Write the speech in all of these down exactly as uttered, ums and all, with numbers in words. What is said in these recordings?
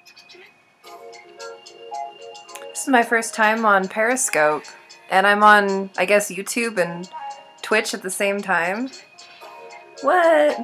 This is my first time on Periscope, and I'm on, I guess, YouTube and Twitch at the same time. What?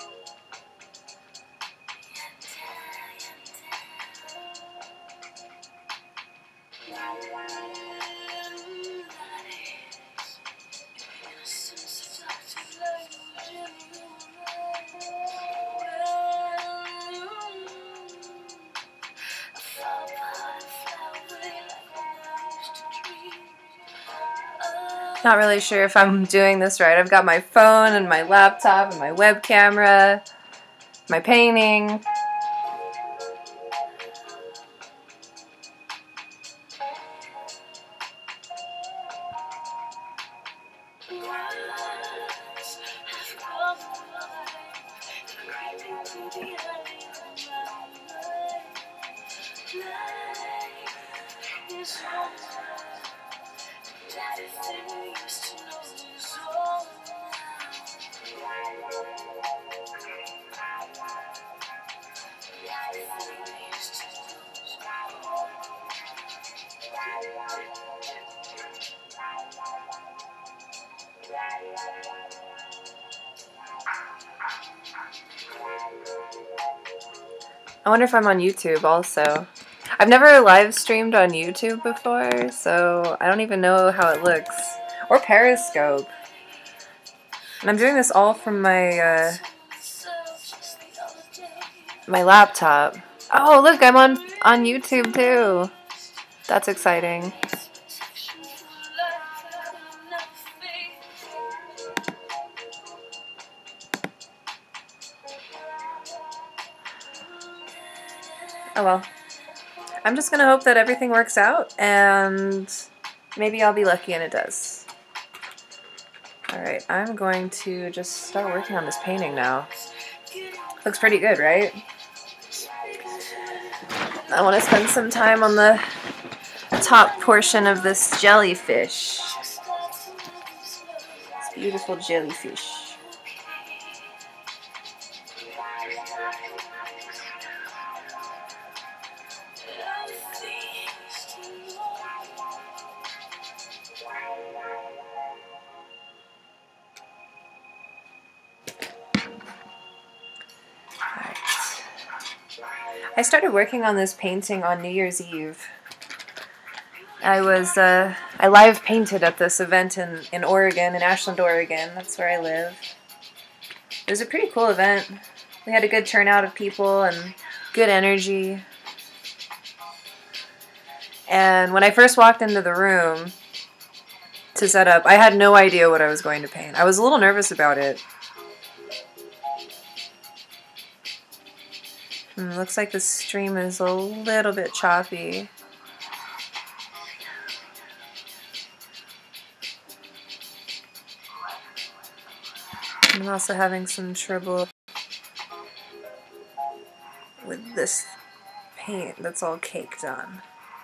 Not really sure if I'm doing this right. I've got my phone and my laptop and my web camera, my painting. I wonder if I'm on YouTube also. I've never live streamed on YouTube before, so I don't even know how it looks. Or Periscope. And I'm doing this all from my uh, my laptop. Oh, look, I'm on on YouTube too. That's exciting. Oh well. I'm just gonna hope that everything works out, and maybe I'll be lucky and it does. Alright, I'm going to just start working on this painting now. Looks pretty good, right? I want to spend some time on the top portion of this jellyfish. This beautiful jellyfish. I started working on this painting on New Year's Eve. I was, uh, I live painted at this event in, in Oregon, in Ashland, Oregon. That's where I live. It was a pretty cool event. We had a good turnout of people and good energy. And when I first walked into the room to set up, I had no idea what I was going to paint. I was a little nervous about it. Mm, looks like the stream is a little bit choppy. I'm also having some trouble with this paint that's all caked on.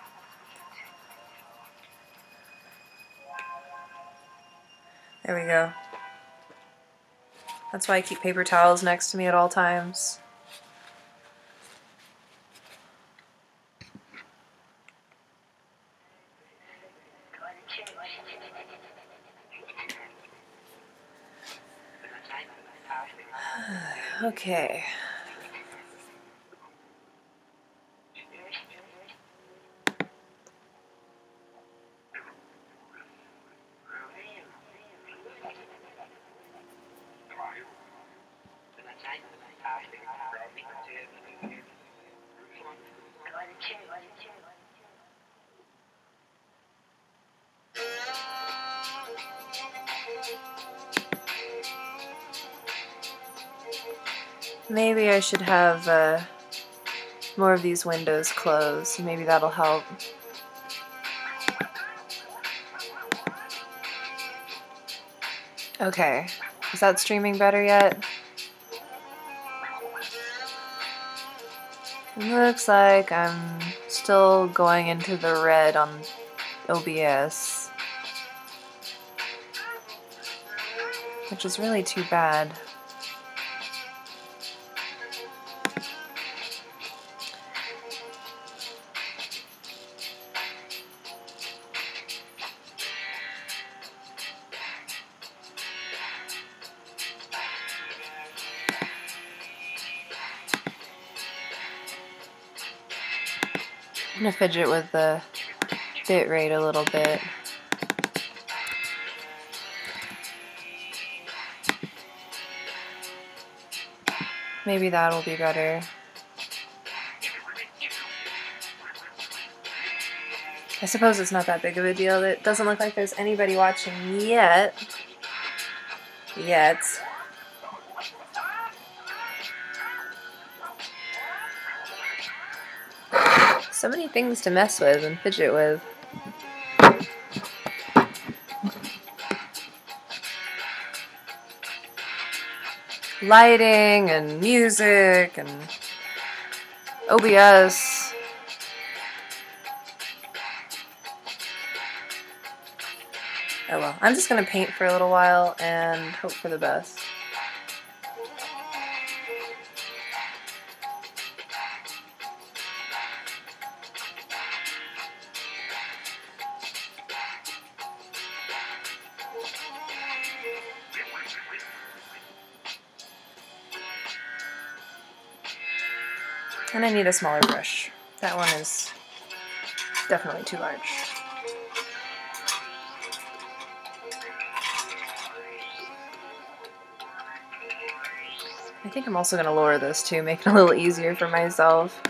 There we go. That's why I keep paper towels next to me at all times. Okay. Maybe I should have uh, more of these windows closed. Maybe that'll help. Okay. Is that streaming better yet? Looks like I'm still going into the red on O B S. Which is really too bad. I'm going to fidget with the bit rate a little bit. Maybe that'll be better. I suppose it's not that big of a deal. It doesn't look like there's anybody watching yet. Yet. So many things to mess with and fidget with. Lighting and music and O B S. Oh well, I'm just going to paint for a little while and hope for the best. And I need a smaller brush. That one is definitely too large. I think I'm also going to lower this too, make it a little easier for myself.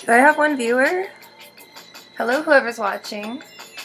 Do I have one viewer? Hello, whoever's watching.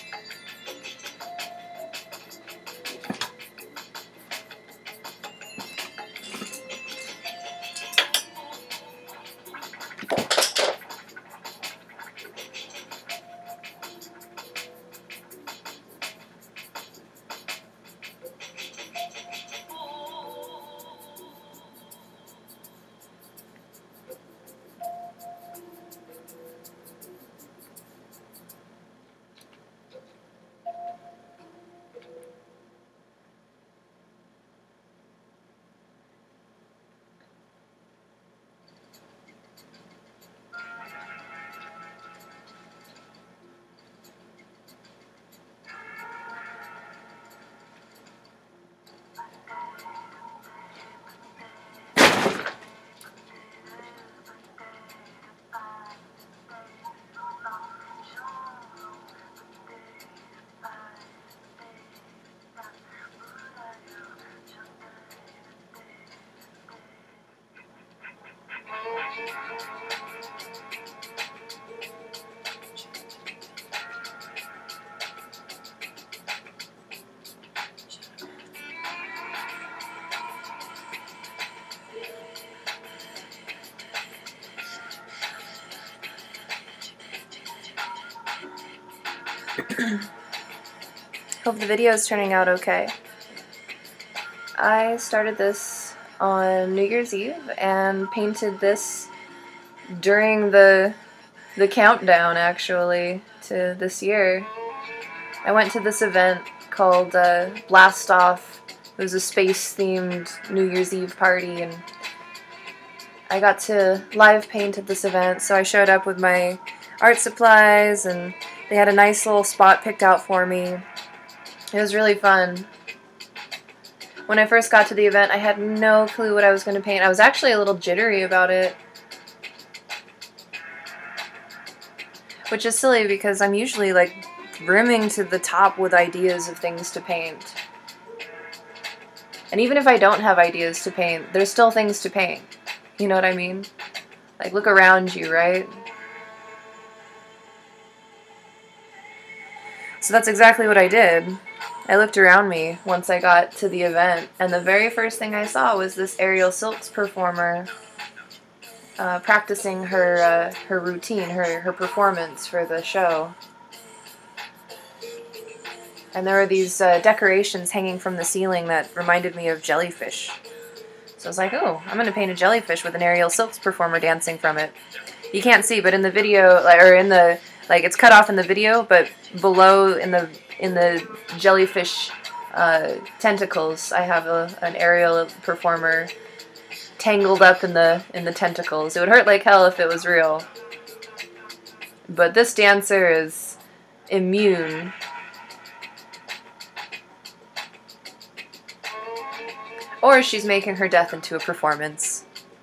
Hope the video is turning out okay. I started this on New Year's Eve and painted this during the the countdown, actually, to this year. I went to this event called uh, Blast Off. It was a space-themed New Year's Eve party, and I got to live paint at this event, so I showed up with my art supplies, and they had a nice little spot picked out for me. It was really fun. When I first got to the event, I had no clue what I was going to paint. I was actually a little jittery about it. Which is silly because I'm usually like brimming to the top with ideas of things to paint. And even if I don't have ideas to paint, there's still things to paint. You know what I mean? Like, look around you, right? So that's exactly what I did. I looked around me once I got to the event, and the very first thing I saw was this Aerial Silks performer uh, practicing her uh, her routine, her, her performance for the show. And there were these uh, decorations hanging from the ceiling that reminded me of jellyfish. So I was like, oh, I'm going to paint a jellyfish with an Aerial Silks performer dancing from it. You can't see, but in the video, or in the, like, it's cut off in the video, but below in the in the jellyfish uh, tentacles, I have a, an aerial performer tangled up in the in the tentacles. It would hurt like hell if it was real. But this dancer is immune. Or she's making her death into a performance.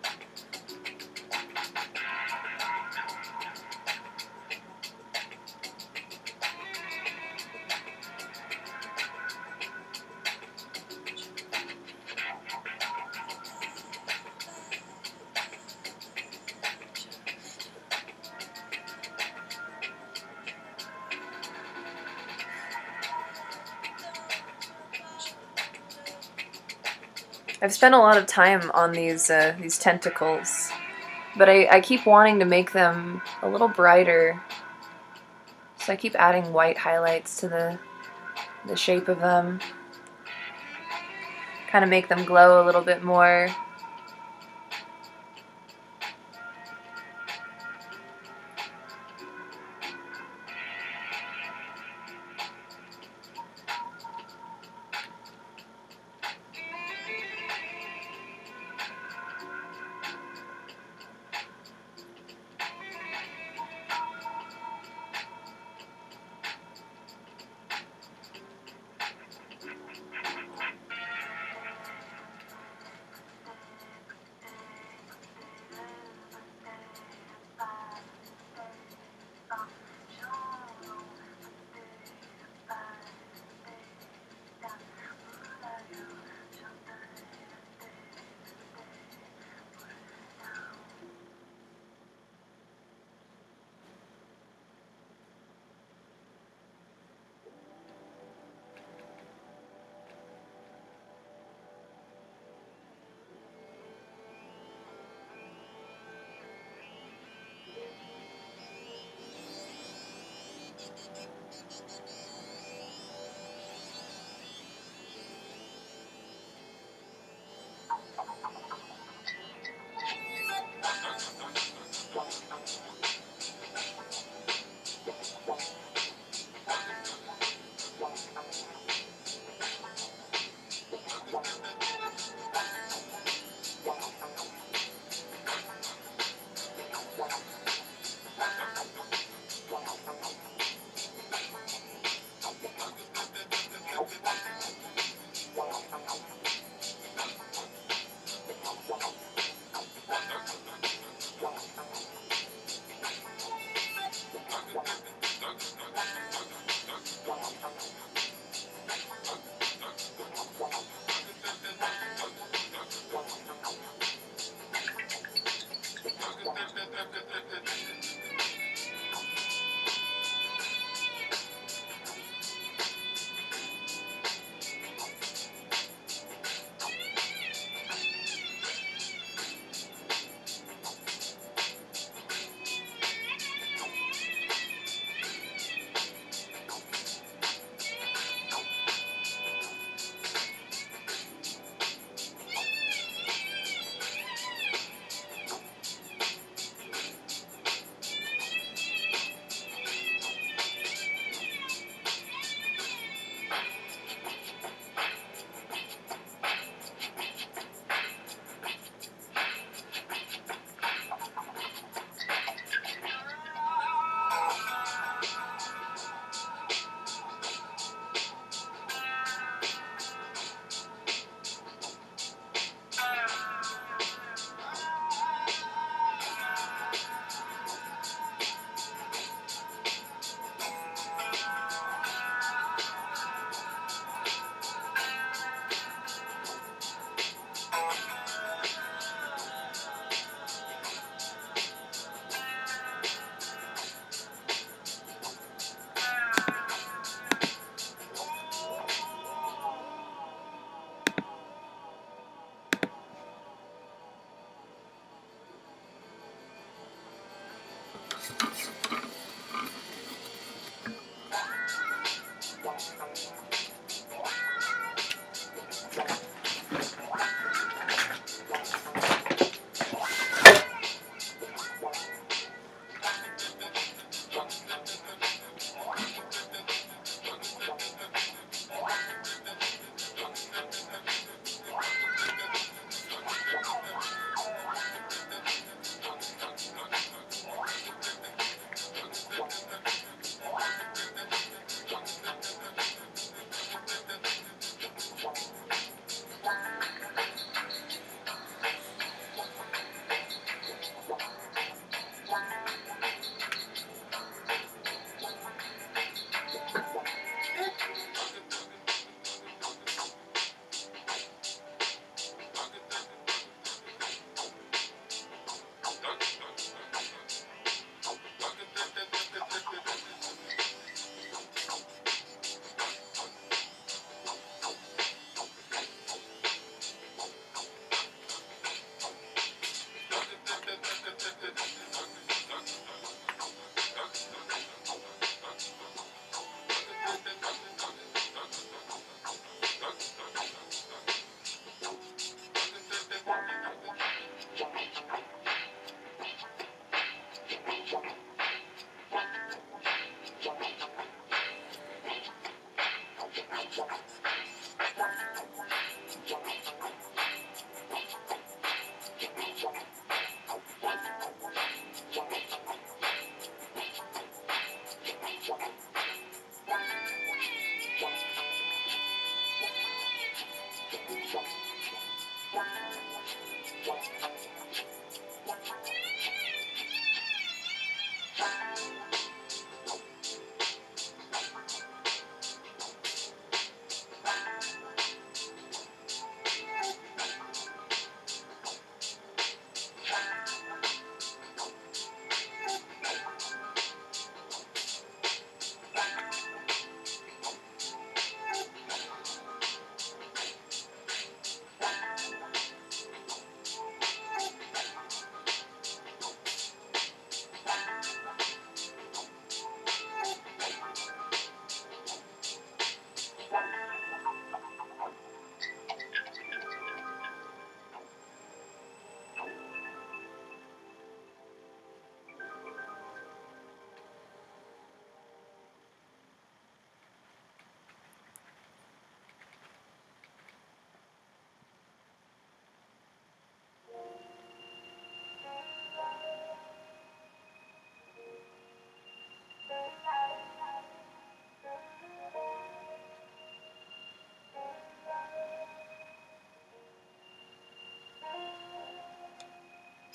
I've spent a lot of time on these uh, these tentacles, but I, I keep wanting to make them a little brighter, so I keep adding white highlights to the, the shape of them, kind of make them glow a little bit more.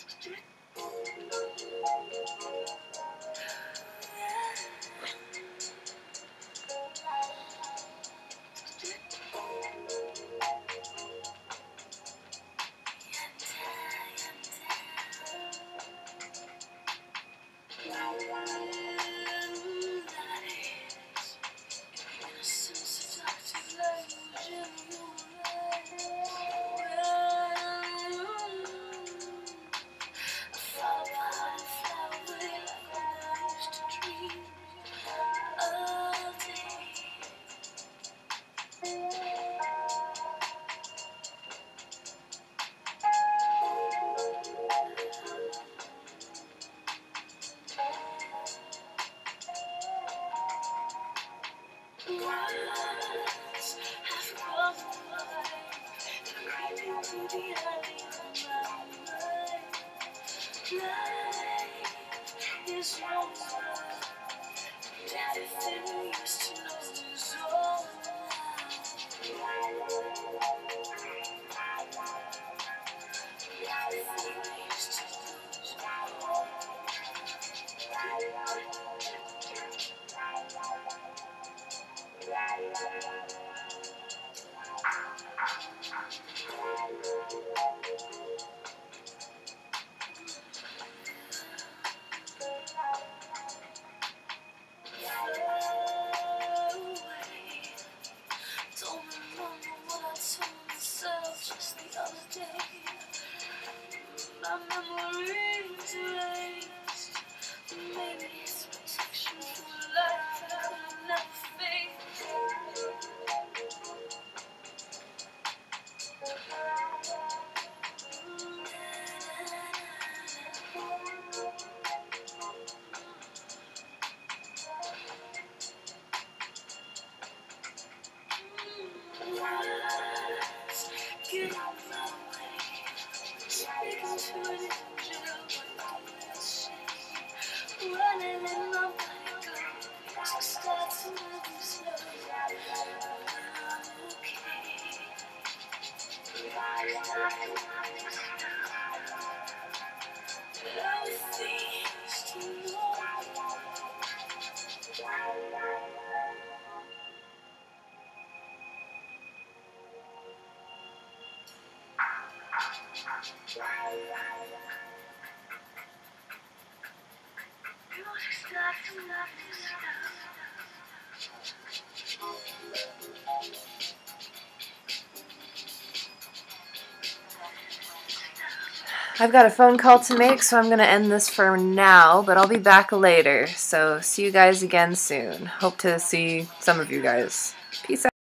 I've got a phone call to make, so I'm going to end this for now, but I'll be back later. So see you guys again soon. Hope to see some of you guys. Peace out.